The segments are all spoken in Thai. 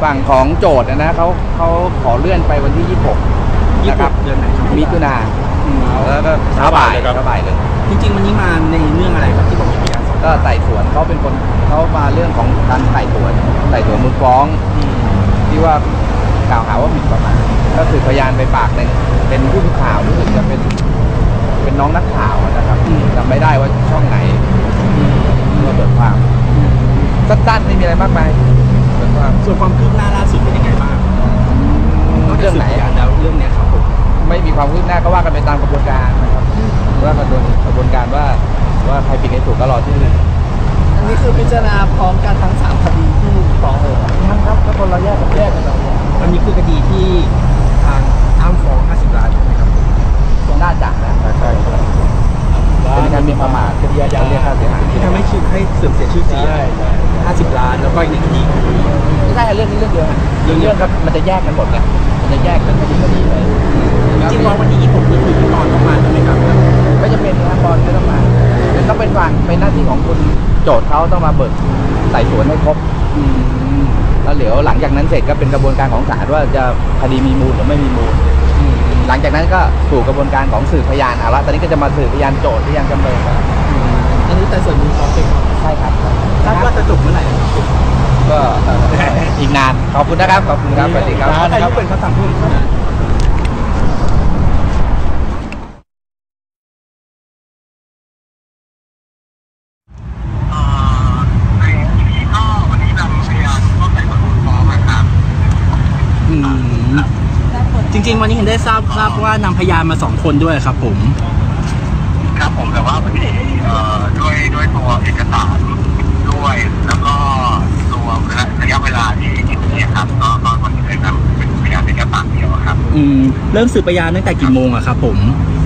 ฝั่งของโจทย์นะเขาขอเลื่อนไปวันที่26นะครับเดือนไหนมิถุนาแล้วก็ช้าบ่ายเลยจริงๆวันนี้มาในเรื่องอะไรครับที่บอกมีพยานสองก็ไต่สวนเขาเป็นคนเขามาเรื่องของการไต่สวนมูลฟ้องที่ว่ากล่าวหาว่าหมิ่นประมาทก็คือพยานไปปากหนึ่งเป็นผู้สื่อข่าวรู้สึกจะเป็นน้องนักข่าวนะครับจำไม่ได้ว่าช่องไหนมาเปิดความสั้นๆไม่มีอะไรมากมายส่วนความคืบหน้าล่าสุดเป็นยังไงบ้างเรื่องไหนแล้วเรื่องเนี้ยครับผมไม่มีความคืบหน้าก็ว่ากันไปตามกระบวนการนะครับว่ากันโดยกระบวนการว่าใครผิดใครถูกก็รอที่นี่อันนี้คือพิจารณาพร้อมกันทั้ง3คดีที่ฟ้องเลยครับถ้าคนเราแยกกันเราอันนี้คือคดีที่ทางอ้ำฟ้อง50 ล้านใช่ไหมครับน่าจะนะใช่เป็นการมีประมาทคดีอาญาเรียกค่าเสียหายที่ทำให้เสื่อมเสียชื่อเสียง50 ล้านแล้วก็อีก1คดีไม่ใช่เรื่องนี้เรื่องเดียวเรื่องครับมันจะแยกกันหมดไงมันจะแยกเป็นคดีเลยจริงๆวันที่26นี่คือพี่บอลต้องมาใช่ไหมครับไม่จำเป็นนะบอลไม่ต้องมาต้องเป็นฝั่งเป็นหน้าที่ของคุณโจทย์เขาต้องมาเบิกไต่สวนให้ครบแล้วเดี๋ยวหลังจากนั้นเสร็จก็เป็นกระบวนการของศาลว่าจะคดีมีมูลหรือไม่มีมูลหลังจากนั้นก็สู่กระบวนการของสืบพยานเอาละตอนนี้ก็จะมาสืบพยานโจทย์ที่ยังจำเลยอันนี้ไต่สวนมูลฟ้องใช่ครับคาดว่าจะจบเมื่อไหร่ก็อีกนานขอบคุณนะครับขอบคุณครับสวัสดีครับอายุเป็นคำสั่งผู้จริงๆวันนี้เห็นได้ทราบว่านำพยานมา2 คนด้วยครับผมครับผมแต่ว่าวันนี้ด้วยตัวเอกสารด้วยแล้วก็ตัวระยะเวลาที่นี่ครับก็วันนี้เลยนำเป็นพยานเอกสารเดียวครับเริ่มสืบพยานตั้งแต่กี่โมงอะครับผม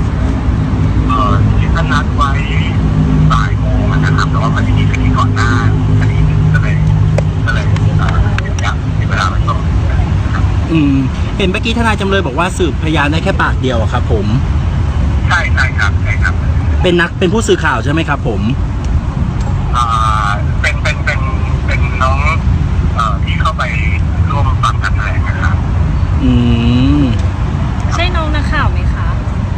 ที่ท่านนัดไว้บ่ายโมงนะครับแต่ว่าวันนี้คดีก่อนหน้าคดีนึงก็เลยอยากมีเวลาไปก่อนเห็นเมื่อกี้ทนายจำเลยบอกว่าสืบพยานได้แค่ปากเดียวครับผมใช่ครับเป็นผู้สื่อข่าวใช่ไหมครับผมเป็นน้องที่เข้าไปร่วมฟังการแถลงนะครับใช่น้องนักข่าวไหมคะ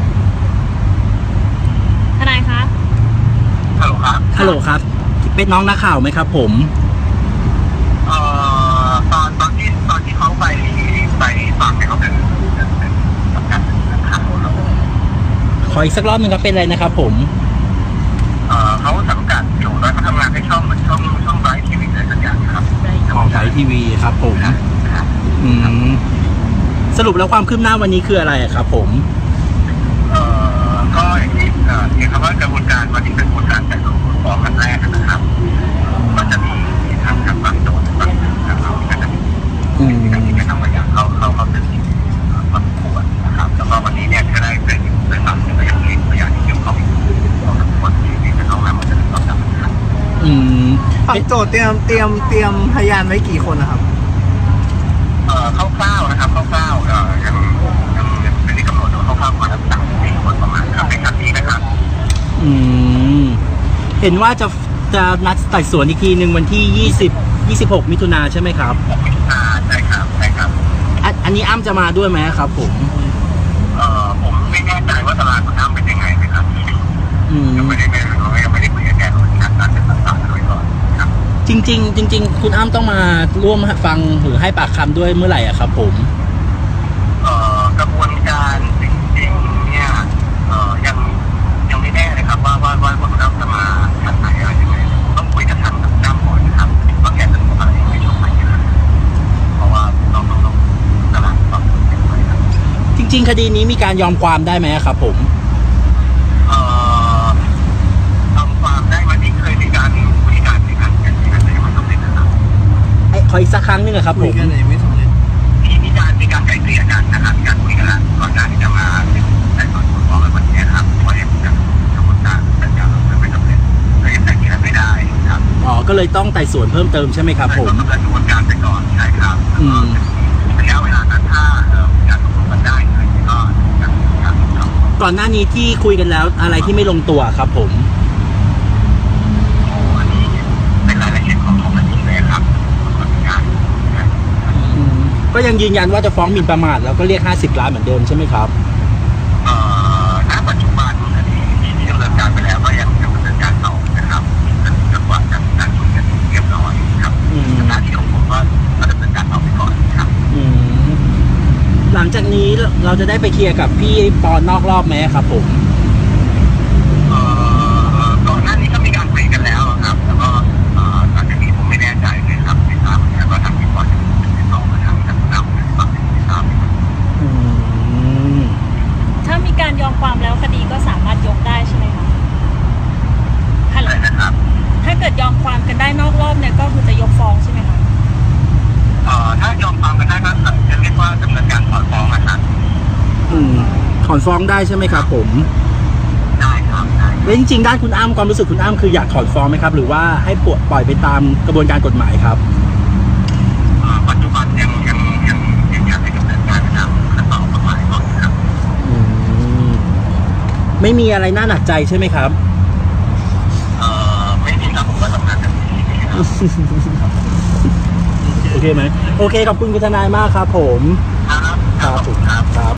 ทนายคะฮัลโหลครับเป็นน้องนักข่าวไหมครับผมตอนที่เขาไปฟังเนี่ยเขาเป็นสังกัดข่าวครับขออีกสักรอบนึงครับเป็นอะไรนะครับผมเขาสังกัดอยู่แล้วเขาทำงานให้ช่องไบรท์ทีวีอะไรสักอย่างครับของไบรท์ทีวีครับผมสรุปแล้วความคืบหน้าวันนี้คืออะไรครับผมก็อย่างนี้คำว่ากระบวนการวันนี้เป็นกระบวนการไต่สวนมูลฟ้องครั้งแรกนะครับก็จะมีทางฝั่งโจทย์ฝั่งเราก็จะมีการที่เป็นทางพยานเขาจะมีบางส่วนนะครับแล้วก็วันนี้เนี่ยจะได้เป็นฝั่งพยานที่เกี่ยวข้องของทั้งหมดที่จะต้องนำมาเป็นตัวจับนะครับฝั่งโจทย์เตรียมพยานไว้กี่คนนะครับคร่าวๆนะครับคร่าวๆยังไม่ได้กำหนดว่าคร่าวๆมาแล้ว3-4 คนประมาณครับในครั้งนี้นะครับเห็นว่าจะนัดไต่สวนอีกทีหนึ่งวันที่26 มิถุนาใช่ไหมครับใช่ครับอันนี้อ้ำจะมาด้วยไหมครับผมผมไม่แน่ใจว่าตลาดของอ้ำเป็นยังไงนะครับยังไม่ได้คุยกับแกเลยนะการจะสั่งๆด้วยก่อนครับจริงคุณอ้ำต้องมาร่วมฟังหรือให้ปากคำด้วยเมื่อไหร่อะครับผมกระบวนการจริงๆเนี่ยยังไม่แน่เลยครับว่าคุณอ้ำจะมาทางไหนอะไรยังไงต้องคุยกับทางอ้ำก่อนนะครับว่าแกจะทำอะไรในช่วงไหนเพราะว่าต้องตลาดต้องเป็นไปครับจริงๆคดีนี้มีการยอมความได้ไหมครับผมยอมความได้วันนี้เคยมีการคุยกันในการแต่ยังไม่สำเร็จนะครับขออีกสักครั้งนึงครับผมไม่สำเร็จมีการไกลเกลี่ยกันนะครับมีการคุยกันแล้วก่อนหน้าที่จะมาแต่ส่วนมูลฟ้องในวันนี้ครับว่ายังกระบวนการแต่ยังไม่สำเร็จก็ยังไกลเกลี่ยไม่ได้ครับก็เลยต้องไต่สวนเพิ่มเติมใช่ไหมครับผมต้องดำเนินกระบวนการไปก่อนใช่ครับระยะเวลานั้นถ้าการตกลงกันได้ก็ก่อนหน้านี้ที่คุยกันแล้วอะไรที่ไม่ลงตัวครับผมอันนี้เป็นรายละเอียดของคดีเลยครับก็ยังยืนยันว่าจะฟ้องหมิ่นประมาทแล้วก็เรียก50 ล้านเหมือนเดิมใช่ไหมครับณปัจจุบันคดีที่ดำเนินการไปแล้วก็ยังดำเนินการต่อนะครับจนกว่าจะมีการคุยกันเรียบร้อยครับหน้าที่ของผมก็ดำเนินการต่อไปก่อนครับหลังจากนี้เราจะได้ไปเคลียร์กับพี่ปอนนอกรอบไหมครับผมก่อนหน้านี้ก็มีการคุยกันแล้วครับแล้วก็หลังจากนี้ผมไม่แน่ใจเลยครับไม่ทราบเหมือนกันว่าทางพี่ปอนจะติดต่อมาทางเราหรือเปล่าไม่ทราบถ้ามีการยอมความแล้วคดีก็สามารถยกได้ใช่ไหมคะอะไรนะครับถ้าเกิดยอมความกันได้นอกรอบเนี่ยก็คือจะยกฟ้องใช่ไหมคะถ้ายอมความกันได้ก็จะเรียกว่าดำเนินการถอนฟ้องนะครับถอนฟ้องได้ใช่ไหมครับผมได้ครับแล้วจริงๆด้านคุณอ้ำความรู้สึกคุณอ้ำคืออยากถอนฟ้องไหมครับหรือว่าให้ปล่อยไปตามกระบวนการกฎหมายครับปัจจุบันยังอยากให้ดำเนินการตามขั้นตอนกฎหมายก่อนครับไม่มีอะไรน่าหนักใจใช่ไหมครับไม่มีครับผมก็ทำงานแบบนี้โอเคไหมโอเคขอบคุณคุณทนายมากครับผมครับผมครับ